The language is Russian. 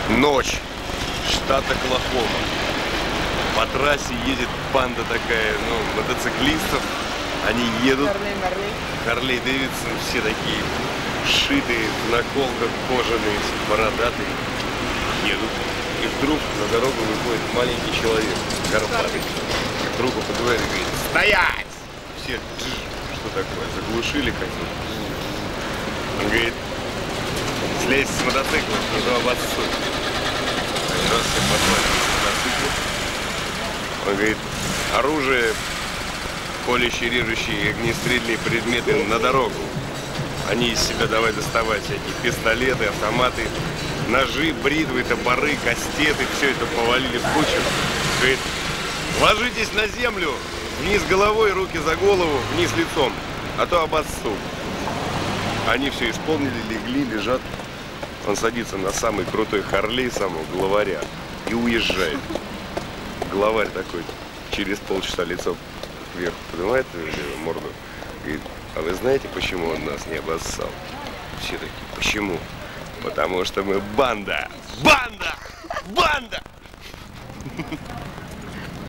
Ночь. Штат Оклахома. По трассе едет банда такая, ну, мотоциклистов. Они едут. Харлей Дэвидсон, все такие шитые, в наколках кожаные, бородатые. Едут. И вдруг на дорогу выходит маленький человек, горбатый. Руку поднимает и говорит: стоять! Все, что такое, заглушили как-то. Он говорит: слезь с мотоцикла, не то обоссут. Они раз все послали с мотоцикла. Он говорит: оружие, колющие, режущие, огнестрельные предметы на дорогу. Они из себя давай доставать всякие пистолеты, автоматы, ножи, бритвы, топоры, кастеты, все это повалили в кучу. Говорит: ложитесь на землю, вниз головой, руки за голову, вниз лицом, а то обоссу. Они все исполнили, легли, лежат. Он садится на самый крутой Харлей, самого главаря, и уезжает. Главарь такой через полчаса лицо вверх поднимает морду, говорит: а вы знаете, почему он нас не обоссал? Все такие: почему? Потому что мы банда! Банда! Банда!